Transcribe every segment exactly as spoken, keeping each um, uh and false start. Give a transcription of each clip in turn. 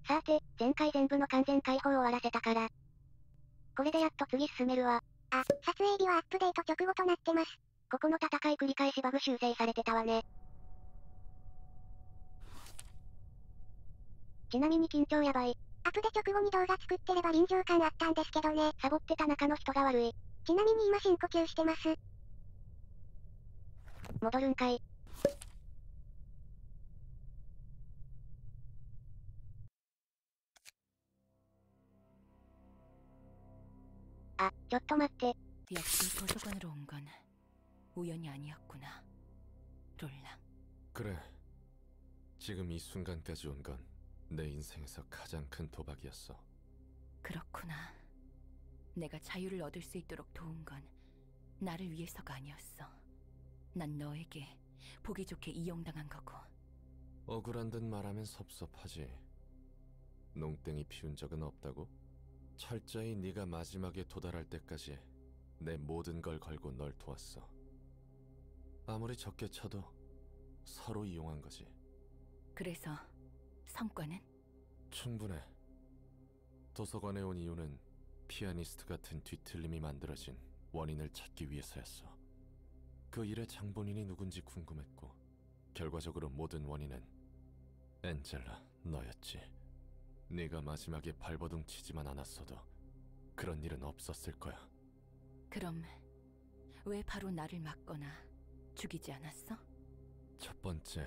さて、前回全部の完全解放を終わらせたから。これでやっと次進めるわ。 あ、撮影日はアップデート直後となってます。 ここの戦い繰り返しバグ修正されてたわね。ちなみに緊張やばい。 アプデ直後に動画作ってれば臨場感あったんですけどね。 サボってた中の人が悪い。 ちなみに今深呼吸してます。 戻るんかい。あ、ちょっと待って。 역시 도서관으로 온 건 우연이 아니었구나, 롤랑. 그래. 지금 이 순간까지 온 건 내 인생에서 가장 큰 도박이었어. 그렇구나. 내가 자유를 얻을 수 있도록 도운 건 나를 위해서가 아니었어. 난 너에게 보기 좋게 이용당한 거고. 억울한 듯 말하면 섭섭하지. 농땡이 피운 적은 없다고? 철저히 네가 마지막에 도달할 때까지 내 모든 걸 걸고 널 도왔어. 아무리 적게 쳐도 서로 이용한 거지. 그래서 성과는? 충분해. 도서관에 온 이유는 피아니스트 같은 뒤틀림이 만들어진 원인을 찾기 위해서였어. 그 일의 장본인이 누군지 궁금했고 결과적으로 모든 원인은 엔젤라, 너였지. 네가 마지막에 발버둥 치지만 않았어도 그런 일은 없었을 거야. 그럼 왜 바로 나를 맞거나 죽이지 않았어? 첫 번째,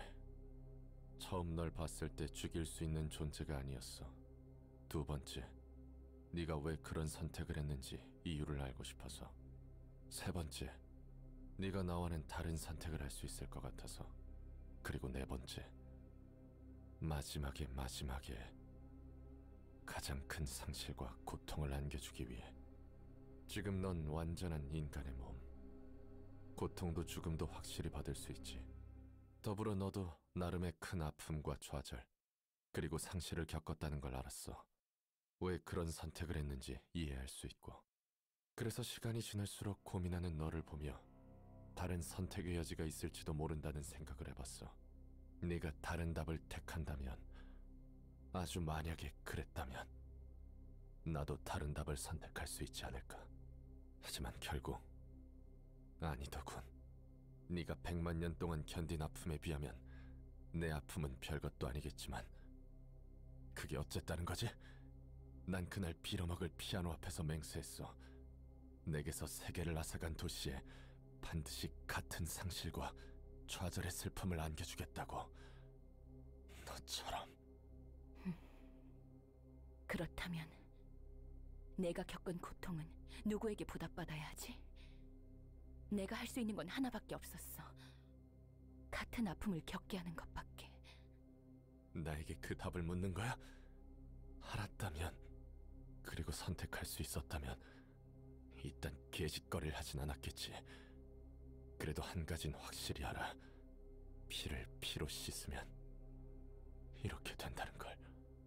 처음 널 봤을 때 죽일 수 있는 존재가 아니었어. 두 번째, 네가 왜 그런 선택을 했는지 이유를 알고 싶어서. 세 번째, 네가 나와는 다른 선택을 할 수 있을 것 같아서. 그리고 네 번째, 마지막에 마지막에 가장 큰 상실과 고통을 안겨주기 위해. 지금 넌 완전한 인간의 몸. 고통도 죽음도 확실히 받을 수 있지. 더불어 너도 나름의 큰 아픔과 좌절, 그리고 상실을 겪었다는 걸 알았어. 왜 그런 선택을 했는지 이해할 수 있고. 그래서 시간이 지날수록 고민하는 너를 보며 다른 선택의 여지가 있을지도 모른다는 생각을 해봤어. 네가 다른 답을 택한다면, 아주 만약에 그랬다면 나도 다른 답을 선택할 수 있지 않을까. 하지만 결국 아니더군. 네가 백만 년 동안 견딘 아픔에 비하면 내 아픔은 별것도 아니겠지만 그게 어쨌다는 거지? 난 그날 빌어먹을 피아노 앞에서 맹세했어. 내게서 세계를 앗아간 도시에 반드시 같은 상실과 좌절의 슬픔을 안겨주겠다고. 너처럼. 그렇다면 내가 겪은 고통은 누구에게 보답받아야 하지? 내가 할 수 있는 건 하나밖에 없었어. 같은 아픔을 겪게 하는 것밖에. 나에게 그 답을 묻는 거야? 알았다면, 그리고 선택할 수 있었다면 이딴 개짓거리를 하진 않았겠지. 그래도 한 가진 확실히 알아. 피를 피로 씻으면 이렇게 된다는 걸.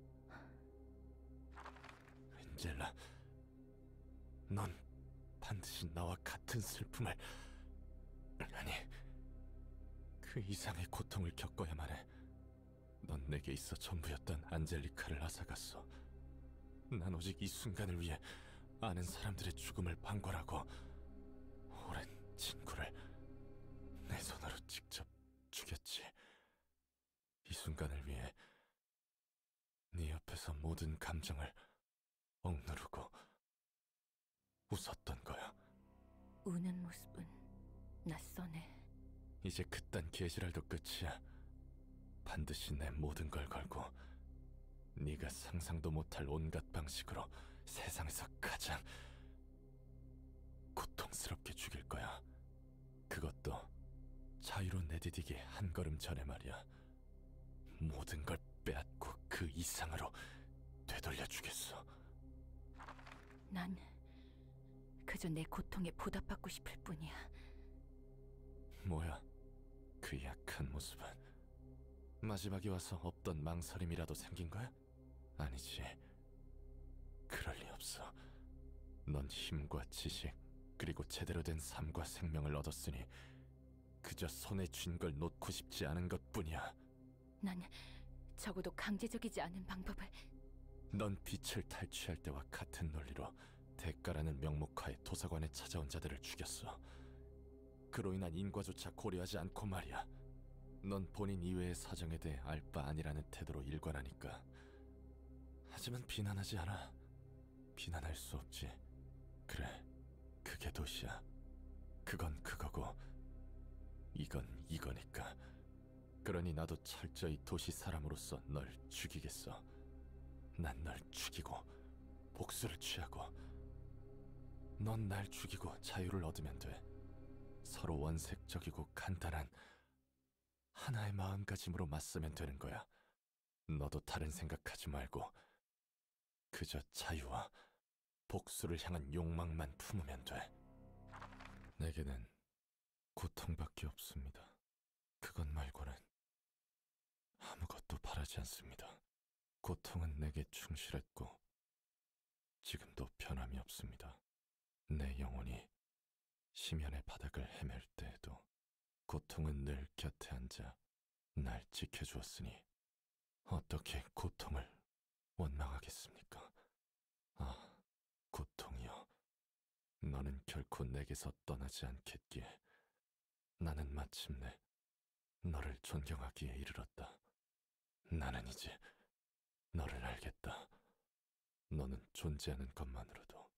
엔젤라, 넌 반드시 나와 같은 슬픔을, 아니, 그 이상의 고통을 겪어야만 해. 넌 내게 있어 전부였던 안젤리카를 앗아갔어. 난 오직 이 순간을 위해 아는 사람들의 죽음을 방관하고 오랜 친구를 내 손으로 직접 죽였지. 이 순간을 위해 네 옆에서 모든 감정을 억누르고 웃었던 거야. 우는 모습은 낯서네. 이제 그딴 개지랄도 끝이야. 반드시 내 모든 걸 걸고 네가 상상도 못할 온갖 방식으로 세상에서 가장 고통스럽게 죽일 거야. 그것도 자유로 내디디기 한 걸음 전에 말이야. 모든 걸 빼앗고 그 이상으로 되돌려 주겠어. 난 그저 내 고통에 보답받고 싶을 뿐이야. 뭐야, 그 약한 모습은? 마지막에 와서 없던 망설임이라도 생긴 거야? 아니지. 그럴 리 없어. 넌 힘과 지식, 그리고 제대로 된 삶과 생명을 얻었으니 그저 손에 쥔 걸 놓고 싶지 않은 것뿐이야. 난 적어도 강제적이지 않은 방법을... 넌 빛을 탈취할 때와 같은 논리로 대가라는 명목하에 도서관에 찾아온 자들을 죽였어. 그로 인한 인과조차 고려하지 않고 말이야. 넌 본인 이외의 사정에 대해 알 바 아니라는 태도로 일관하니까. 하지만 비난하지 않아. 비난할 수 없지. 그래, 그게 도시야. 그건 그거고 이건 이거니까. 그러니 나도 철저히 도시 사람으로서 널 죽이겠어. 난 널 죽이고 복수를 취하고 넌 날 죽이고 자유를 얻으면 돼. 서로 원색적이고 간단한 하나의 마음가짐으로 맞서면 되는 거야. 너도 다른 생각하지 말고 그저 자유와 복수를 향한 욕망만 품으면 돼. 내게는 고통밖에 없습니다. 그것 말고는 아무것도 바라지 않습니다. 고통은 내게 충실했고 지금도 변함이 없습니다. 내 영혼이 심연의 바닥을 헤맬 때에도 고통은 늘 곁에 앉아 날 지켜주었으니 어떻게 고통을 원망하겠습니까? 아, 고통이여. 너는 결코 내게서 떠나지 않겠기에 나는 마침내 너를 존경하기에 이르렀다. 나는 이제 너를 알겠다. 너는 존재하는 것만으로도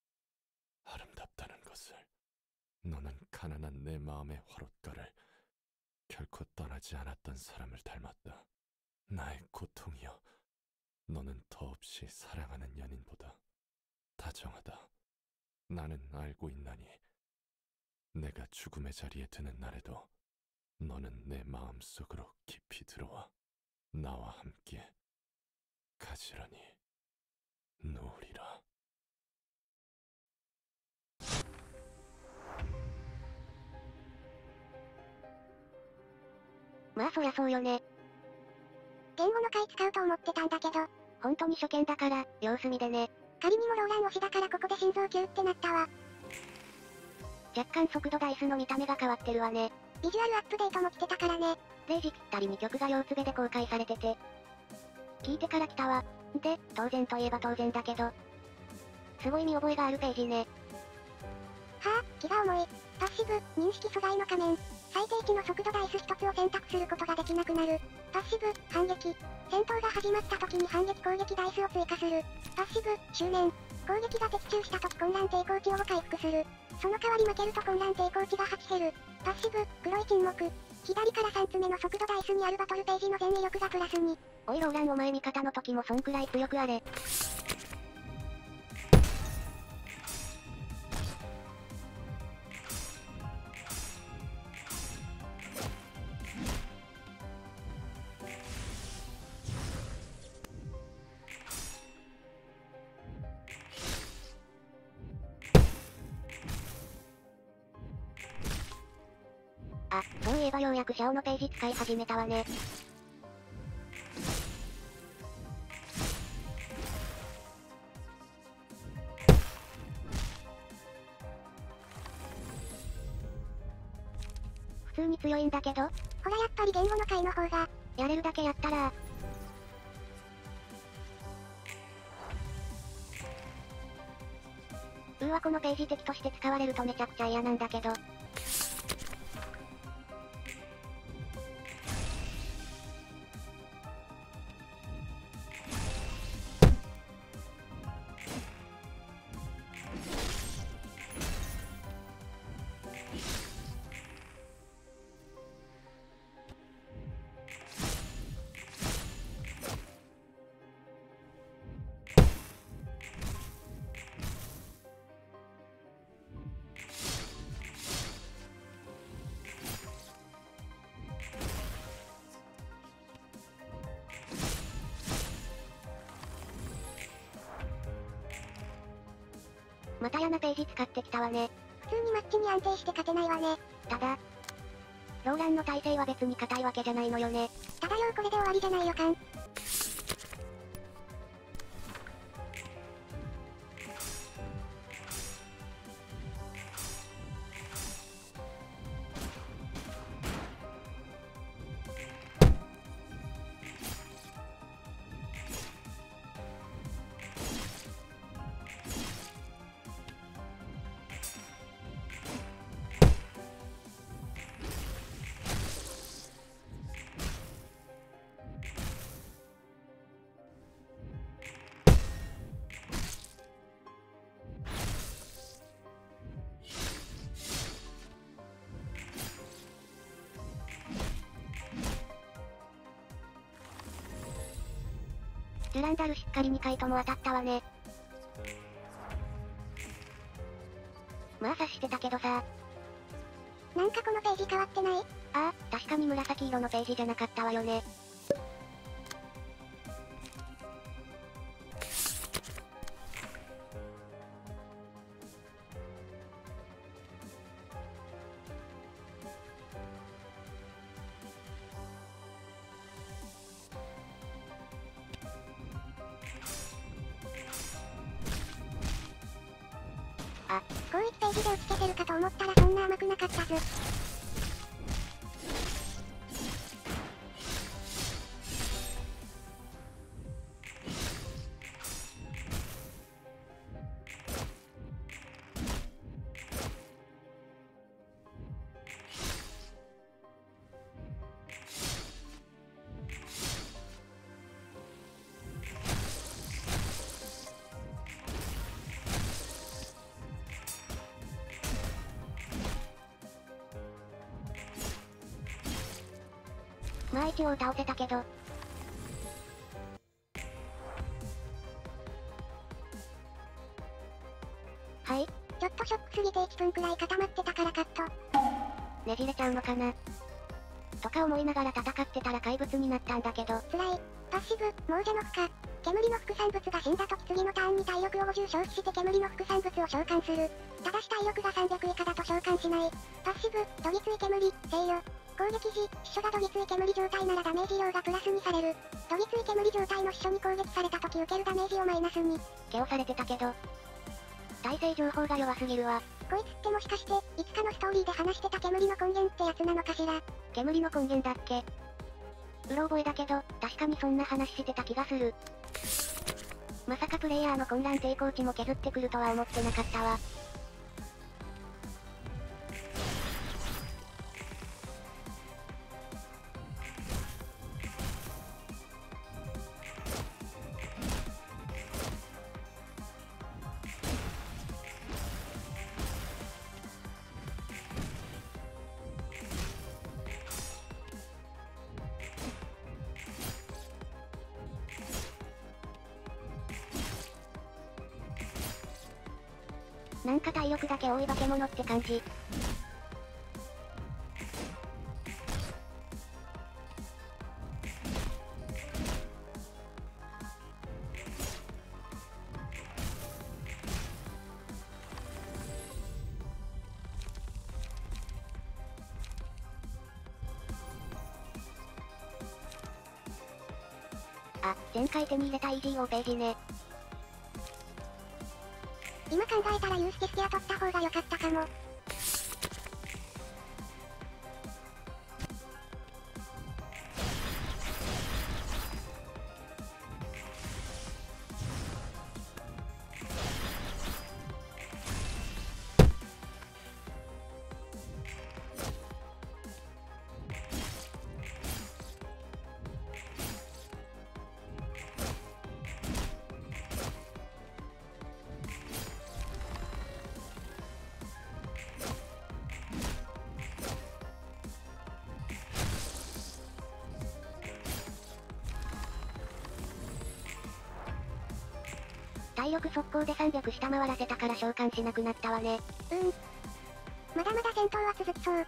아름답다는 것을. 너는 가난한 내 마음의 화롯가를 결코 떠나지 않았던 사람을 닮았다. 나의 고통이여, 너는 더없이 사랑하는 연인보다 다정하다. 나는 알고 있나니 내가 죽음의 자리에 드는 날에도 너는 내 마음속으로 깊이 들어와 나와 함께 가지런히 누우리라. まあそりゃそうよね。 言語の回使うと思ってたんだけど、 本当に初見だから、様子見でね。 仮にもローラン推しだからここで心臓級ってなったわ。 若干速度ダイスの見た目が変わってるわね。 ビジュアルアップデートも来てたからね。 れいじぴったりに曲が両つべで公開されてて。聞いてから来たわ。で、当然といえば当然だけど。すごい見覚えがあるページね。 はぁ、気が重い。パッシブ、認識阻害の仮面。最低値の速度ダイスひとつを選択することができなくなる。パッシブ、反撃。戦闘が始まった時に反撃攻撃ダイスを追加する。パッシブ、執念。攻撃が的中した時混乱抵抗値を回復する。その代わり負けると混乱抵抗値がはち減る。パッシブ、黒い沈黙。左からさんつめの速度ダイスにあるバトルページの全威力がプラスに。 おいローランお前味方の時もそんくらい強くあれ。あ、そういえばようやくシャオのページ使い始めたわね。普通に強いんだけど、 ほらやっぱり言語の回の方が、 やれるだけやったらうーわこのページ敵として使われるとめちゃくちゃ嫌なんだけど。また嫌なページ使ってきたわね。 普通にマッチに安定して勝てないわね。 ただ、ローランの耐性は別に硬いわけじゃないのよね。 ただようこれで終わりじゃない予感。 ジュランダルしっかりにかいとも当たったわね。まあ察してたけどさ。 なんかこのページ変わってない？ ああ、確かに紫色のページじゃなかったわよね。 あ、広域ページで打ち消せるかと思ったらそんな甘くなかったず。 まあ一応倒せたけど。はい。 ちょっとショックすぎていっぷんくらい固まってたからカット。 ねじれちゃうのかな。とか思いながら戦ってたら怪物になったんだけど。 辛い。パッシブ、猛者の負荷。煙の副産物が死んだ時次のターンに体力をごじゅう消費して煙の副産物を召喚する。ただし体力がさんびゃく以下だと召喚しない。パッシブ、どぎつい煙、制御。攻撃時、秘書がどぎつい煙状態ならダメージ量がプラスにされる。どぎつい煙状態の秘書に攻撃された時受けるダメージをマイナスに。 ケオされてたけど。耐性情報が弱すぎるわ。 こいつってもしかして、いつかのストーリーで話してた煙の根源ってやつなのかしら。 煙の根源だっけ？うろ覚えだけど、確かにそんな話してた気がする。まさかプレイヤーの混乱抵抗値も削ってくるとは思ってなかったわ。なんか体力だけ多い化け物って感じ。あ、前回手に入れた イージーオー ページね。 今考えたらユースケスケア取った方が良かったかも。 体力速攻でさんびゃく下回らせたから召喚しなくなったわね。 うん。まだまだ戦闘は続きそう。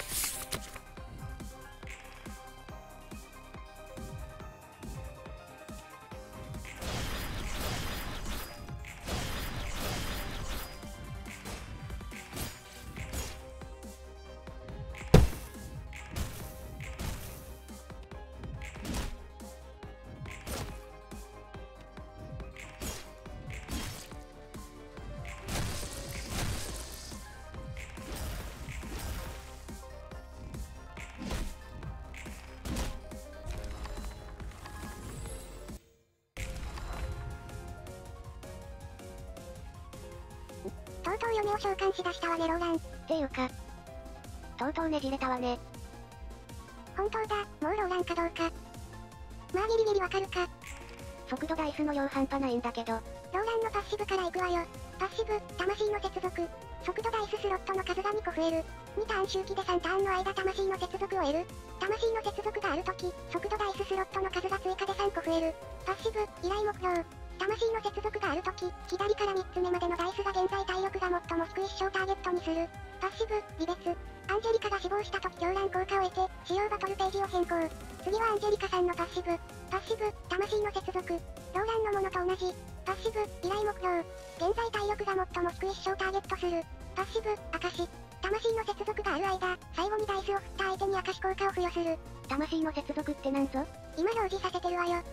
とうとう嫁を召喚しだしたわねローラン。 っていうか、とうとうねじれたわね。 本当だ、もうローランかどうか。まあギリギリわかるか。 速度ダイスの量半端ないんだけど。 ローランのパッシブから行くわよ。パッシブ、魂の接続。速度ダイススロットの数がにこ増える。にターン周期でさんターンの間魂の接続を得る。魂の接続があるとき、速度ダイススロットの数が追加でさんこ増える。パッシッシブ、依頼目標。魂の接続があるとき、左からみっつめまでのダイスが現在体力が最も低い死傷ターゲットにする。パッシブ、離別。アンジェリカが死亡したとき狂乱効果を得て、使用バトルページを変更。次はアンジェリカさんのパッシブ。パッシブ、魂の接続。ローランのものと同じ。パッシブ、依頼目標。現在体力が最も低い死傷ターゲットする。パッシブ、証。魂の接続がある間、最後にダイスを振った相手に証効果を付与する。 魂の接続ってなんぞ？ 今表示させてるわよ。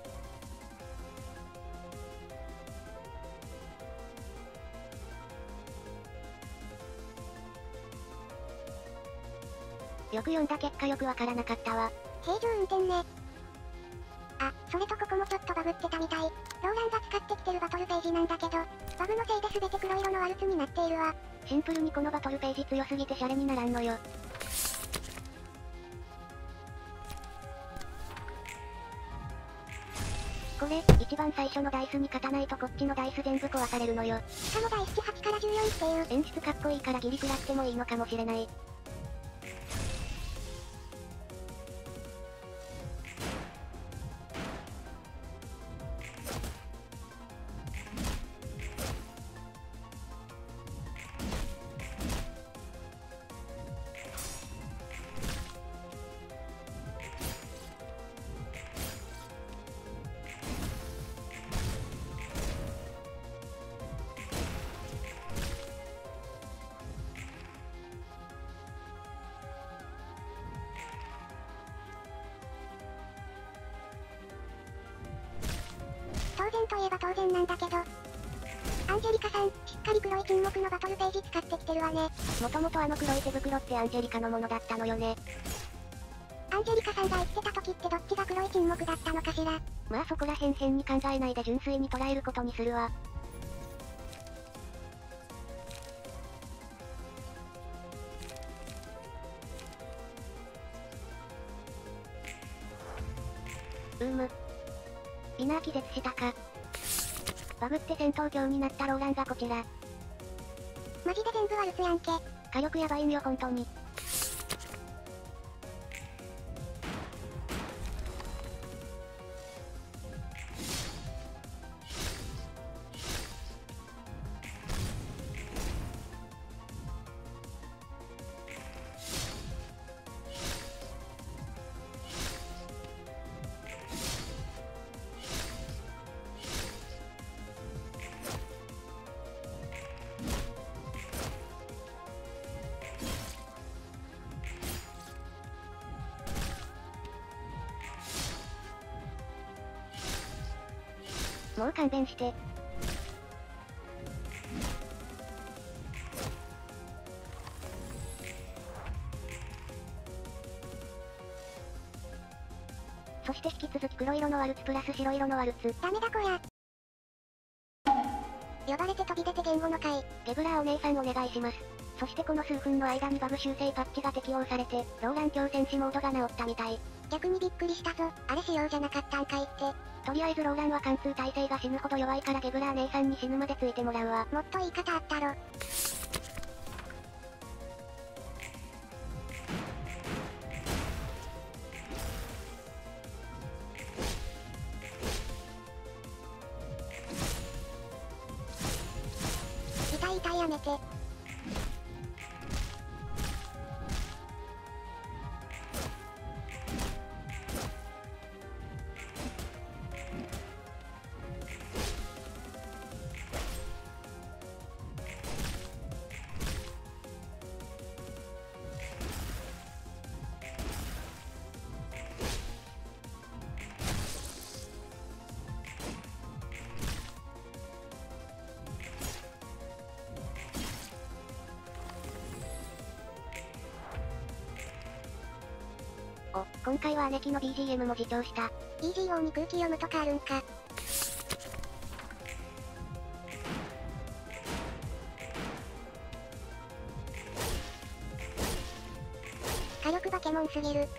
よく読んだ結果よくわからなかったわ。 平常運転ね。あ、それとここもちょっとバグってたみたい。ローランが使ってきてるバトルページなんだけど、バグのせいで全て黒色のワルツになっているわ。 シンプルにこのバトルページ強すぎてシャレにならんのよ。これ、一番最初のダイスに勝たないとこっちのダイス全部壊されるのよ。 しかもダイスはちからじゅうよんっていう。 演出かっこいいからギリ食らってもいいのかもしれない。 当然といえば当然なんだけど。アンジェリカさん、しっかり黒い沈黙のバトルページ使ってきてるわね。 もともとあの黒い手袋ってアンジェリカのものだったのよね。 アンジェリカさんが生きてた時ってどっちが黒い沈黙だったのかしら。 まあそこら辺変に考えないで純粋に捉えることにするわ。うーむ。ビナー気絶したか。バグって戦闘狂になったローランがこちら。 マジで全部ワルツやんけ。 火力やばいんよほんとに。もう勘弁して。そして引き続き黒色のワルツプラス白色のワルツ。 ダメだこりゃ。呼ばれて飛び出て言語の会。 ゲブラーお姉さんお願いします。そしてこの数分の間にバグ修正パッチが適用されて、ローラン強戦士モードが直ったみたい。 逆にびっくりしたぞ。あれ仕様じゃなかったんかいって。 とりあえずローランは貫通耐性が死ぬほど弱いからゲブラー姉さんに死ぬまでついてもらうわ。 もっと言い方あったろ。痛い痛いやめて。お、今回は姉貴の ビージーエム も自重した。 イージーオー に空気読むとかあるんか。火力バケモンすぎる。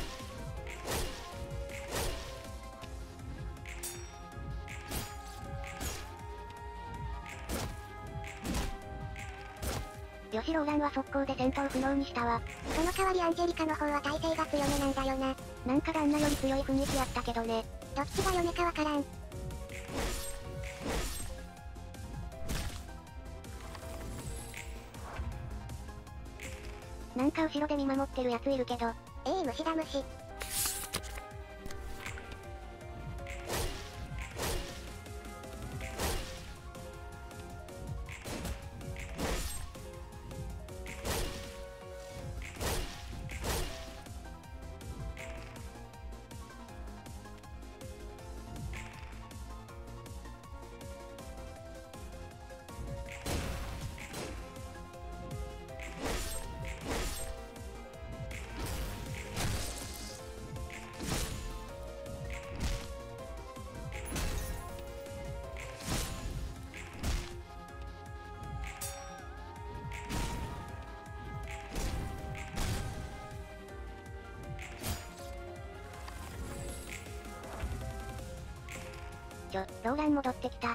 よしローランは速攻で戦闘不能にしたわ。 その代わりアンジェリカの方は耐性が強めなんだよな。 なんか旦那より強い雰囲気あったけどね。 どっちが嫁かわからん。 なんか後ろで見守ってるやついるけど。 ええー、虫だ虫。 ちょ、ローラン戻ってきた。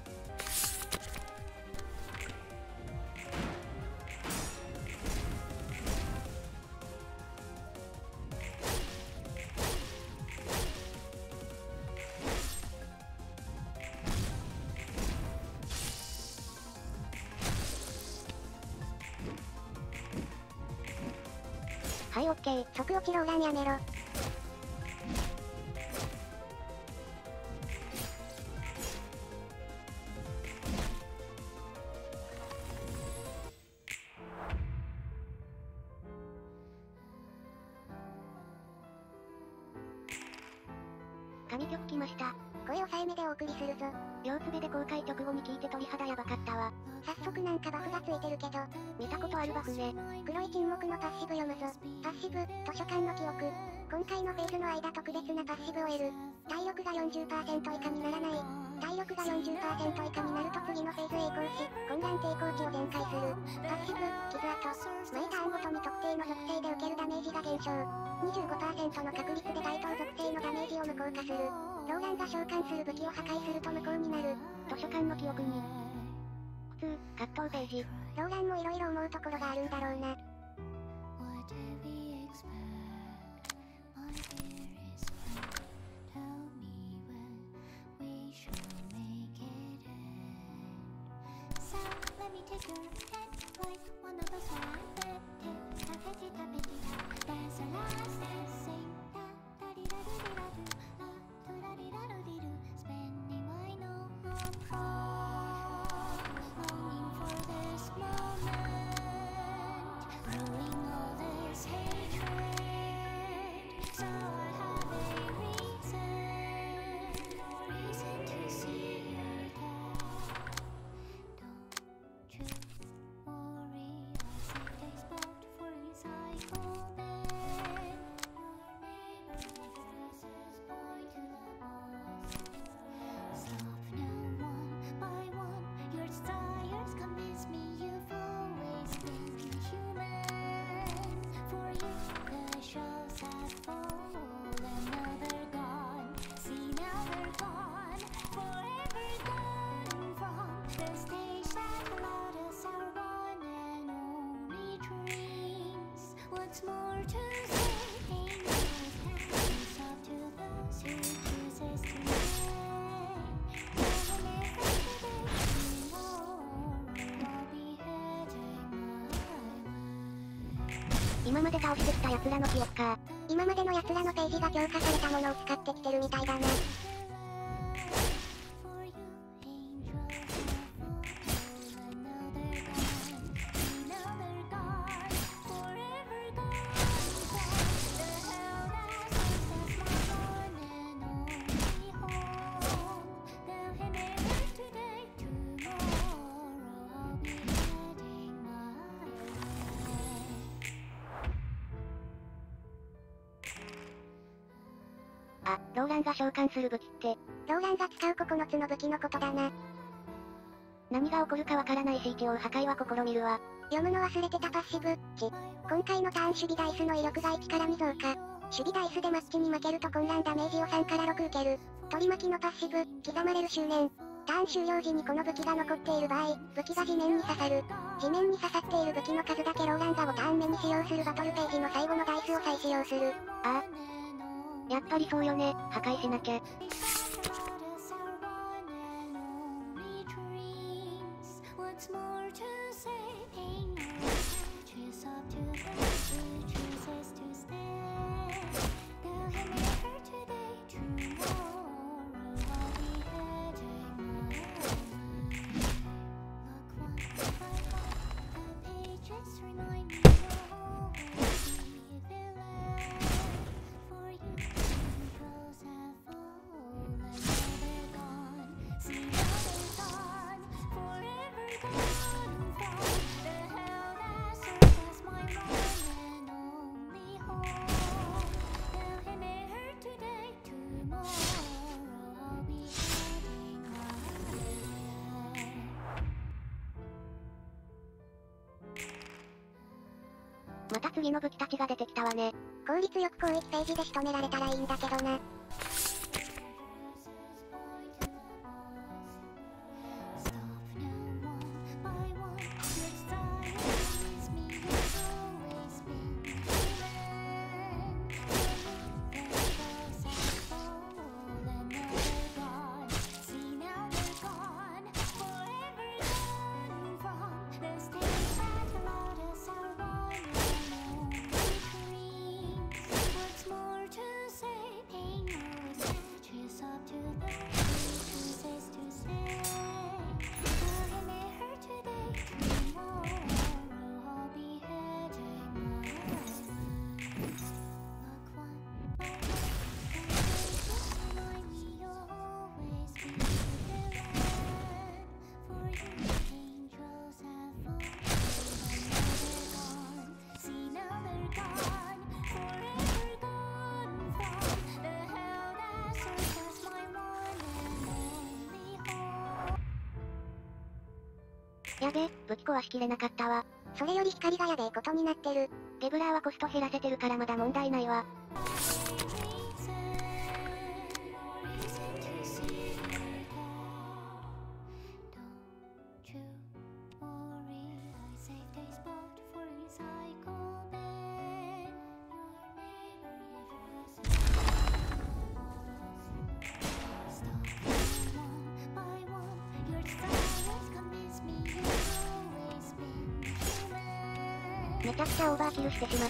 はい、オッケー。即落ちローランやめろ。 神曲来ました。 声抑えめでお送りするぞ。 両つべで公開直後に聞いて鳥肌やばかったわ。 早速なんかバフがついてるけど。 見たことあるバフね。 黒い沈黙のパッシブ読むぞ。パッシブ、図書館の記憶。今回のフェーズの間特別なパッシブを得る。体力が よんじゅっパーセント 以下にならない。体力が よんじゅっパーセント 以下になると次のフェーズへ移行し、混乱抵抗値を全開する。パッシブ、傷跡。毎ターンごとに特定の属性で受けるダメージが減少。にじゅうごパーセント の確率で該当属性のダメージを無効化する。ローランが召喚する武器を破壊すると無効になる。 図書館の記憶に。普通、葛藤ページ。 ローランも色々思うところがあるんだろうな。 今まで倒してきた奴らの記憶か。 今までの奴らのページが強化されたものを使ってきてるみたいだな。 あ、ローランが召喚する武器って。 ローランが使うここのつの武器のことだな。 何が起こるかわからないし一応破壊は試みるわ。 読むの忘れてたパッシブ、ち。今回のターン守備ダイスの威力がいちからに増加。守備ダイスでマッチに負けると混乱ダメージをさんからろく受ける。取り巻きのパッシブ、刻まれる執念。ターン終了時にこの武器が残っている場合、武器が地面に刺さる。地面に刺さっている武器の数だけローランがごターン目に使用するバトルページの最後のダイスを再使用する。 ああ。やっぱりそうよね、破壊しなきゃ。 What's more to say? Pain attaches up to the who chooses to stay. Now he may hurt today, tomorrow I'll be heading my way. Look one by one, the pages remind me you'll always be there. For you, angels have fallen, now they're gone. See now they're gone, forever gone from the hell that serves as my one and only home. Now he may hurt today, tomorrow I'll be heading my way. また次の武器たちが出てきたわね。 効率よくこういちページで仕留められたらいいんだけどな。 What's more to say? Pain always catches up to the who chooses to stay. Now he may hurt today, tomorrow I'll be heading my way. Look one by one, just remind me you'll always be there. For you, angels have fallen, now they're gone. See now they're gone, forever gone from the hell that serves as my one and only home. やべ、武器壊しきれなかったわ。 それより光がやべえことになってる。 ゲブラーはコスト減らせてるからまだ問題ないわ。めちゃくちゃオーバーキルしてしまった。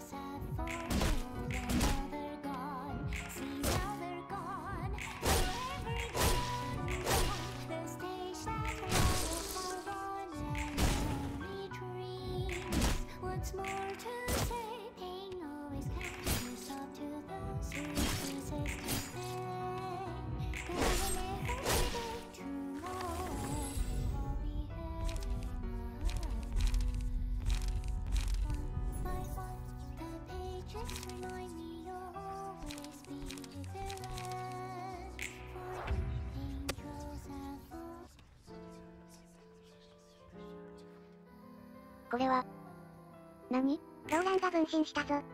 What's more to say? Pain always catches up to those who chooses to stay. Now he may hurt today, tomorrow I'll be heading my way. One by one, the pages remind me you'll always be there. For you, angels have fallen. これは何？ ローランが分身したぞ。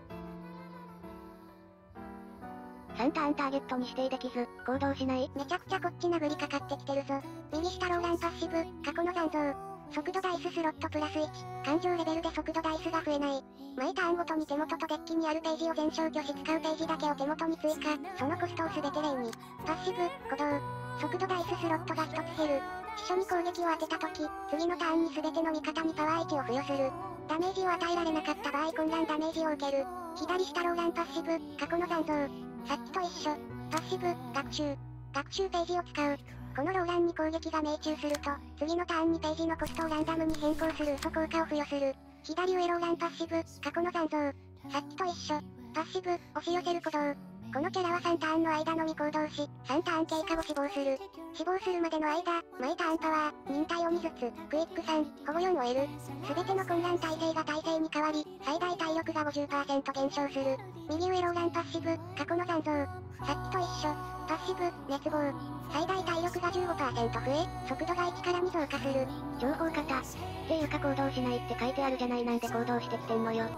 さんターンターゲットに指定できず、行動しない？ めちゃくちゃこっち殴りかかってきてるぞ。右下ローランパッシブ、過去の残像。速度ダイススロットプラスいち。感情レベルで速度ダイスが増えない。毎ターンごとに手元とデッキにあるページを全消去し使うページだけを手元に追加。そのコストをすべて例に。パッシブ、行動。速度ダイススロットがひとつ減る。秘書に攻撃を当てたとき、次のターンにすべての味方にパワーいちを付与する。ダメージを与えられなかった場合混乱ダメージを受ける。左下ローランパッシブ、過去の残像。さっきと一緒。パッシブ、学習。学習ページを使う。このローランに攻撃が命中すると、次のターンにページのコストをランダムに変更する嘘効果を付与する。左上ローランパッシブ、過去の残像。さっきと一緒。パッシブ、押し寄せる鼓動。このキャラはさんターンの間のみ行動し、さんターン経過後死亡する。死亡するまでの間、毎ターンパワー、忍耐をにずつ、クイックさん、保護よんを得る。すべての混乱耐性が耐性に変わり、最大体力が ごじゅっパーセント 減少する。右上ローランパッシブ、過去の残像。さっきと一緒。パッシブ、熱望。最大体力が じゅうごパーセント 増え、速度がいちからに増加する。 情報型。っていうか行動しないって書いてあるじゃない、なんで行動してきてんのよ。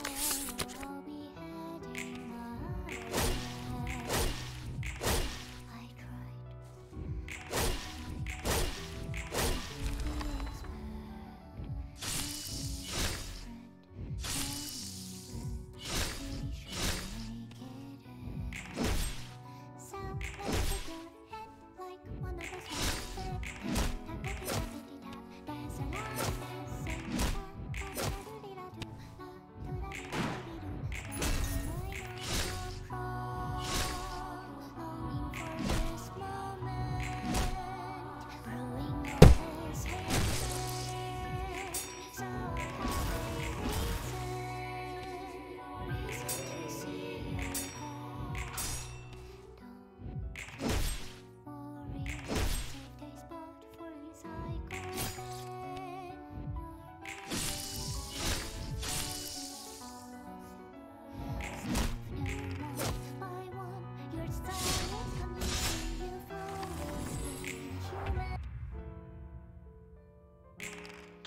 Like one of us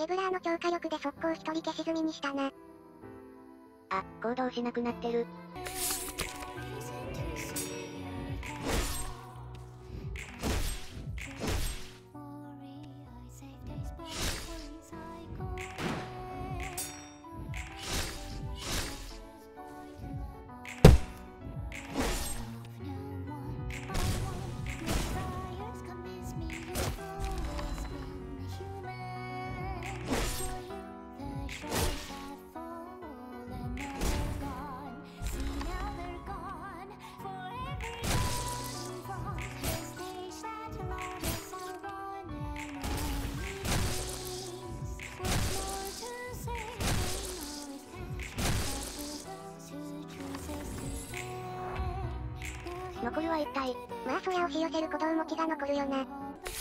ケブラーの超火力で速攻一人消し済みにしたな。 あ、行動しなくなってる。残るは一体。 まあそりゃ押し寄せる鼓動持ちが残るよな。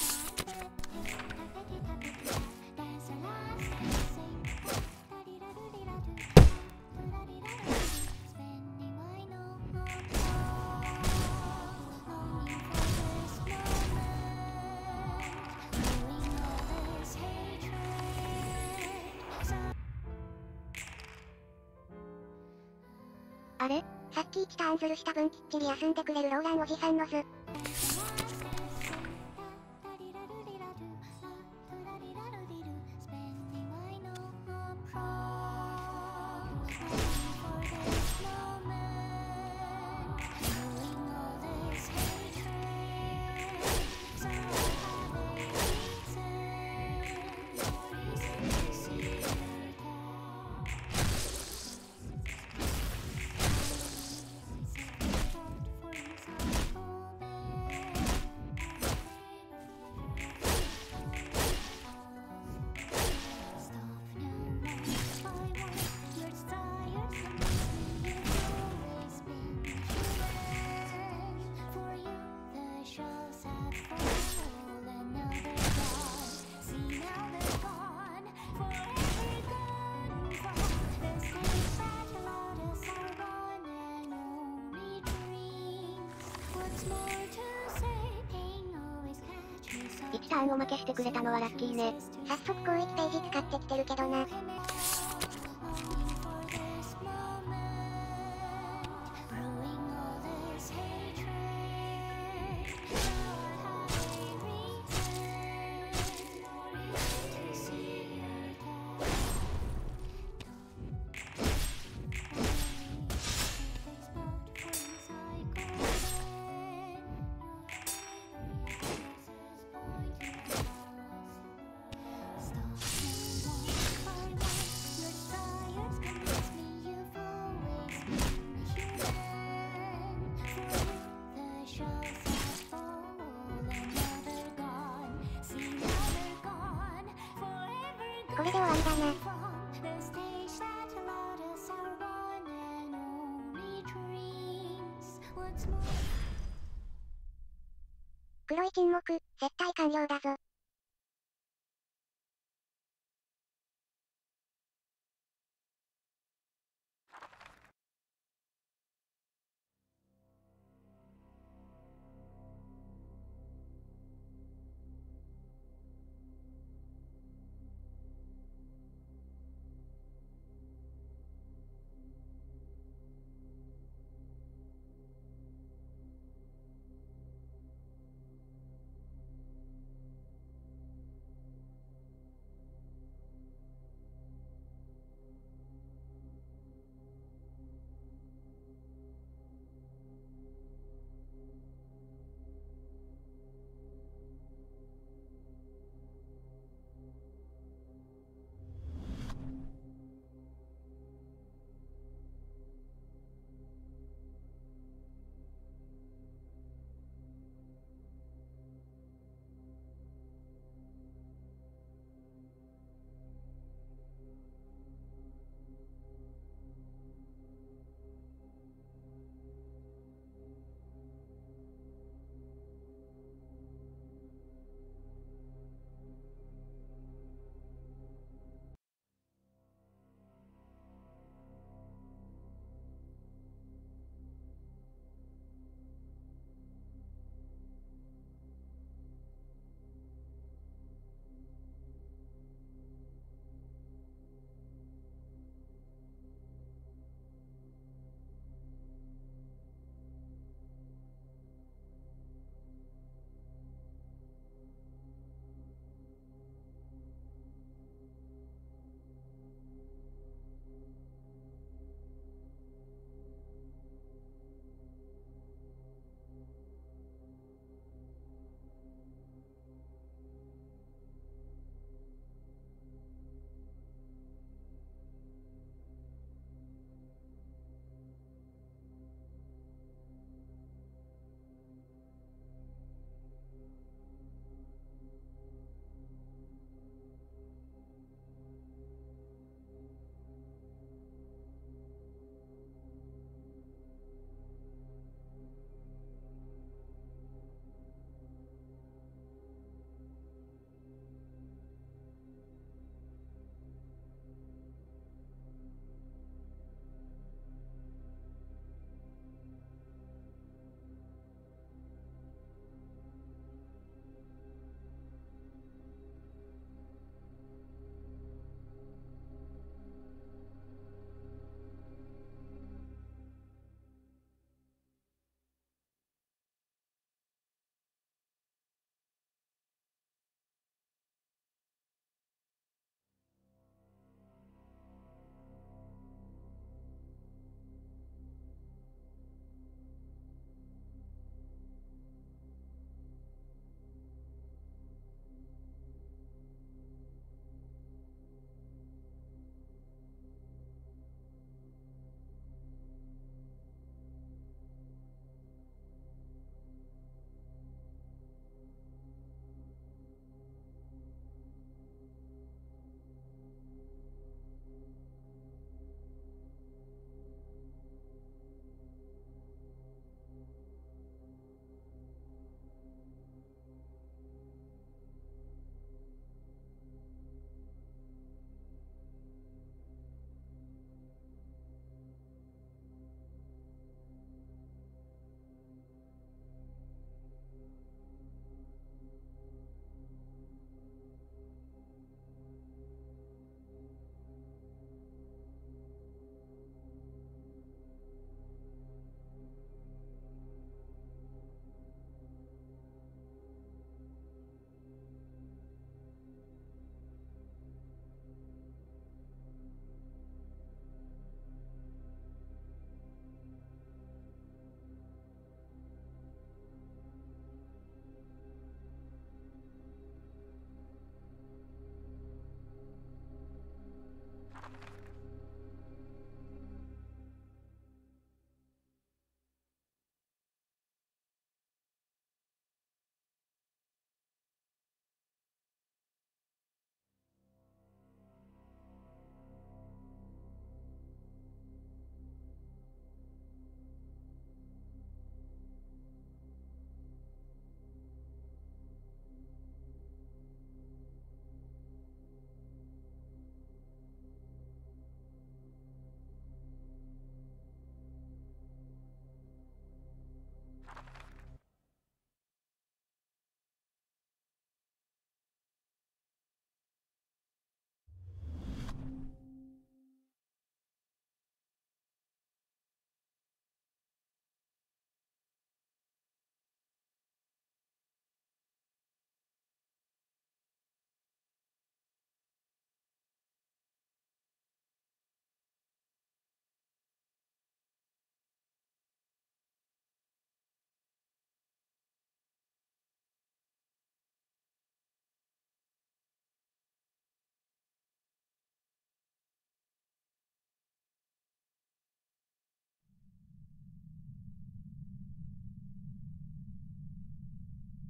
あれ？ さっきいちターンズルした分きっちり休んでくれるローランおじさんの図。 いちターンおまけしてくれたのはラッキーね。 早速こういちページ使ってきてるけどな。これで終わりだな。黒い沈黙、接待完了だぞ。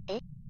え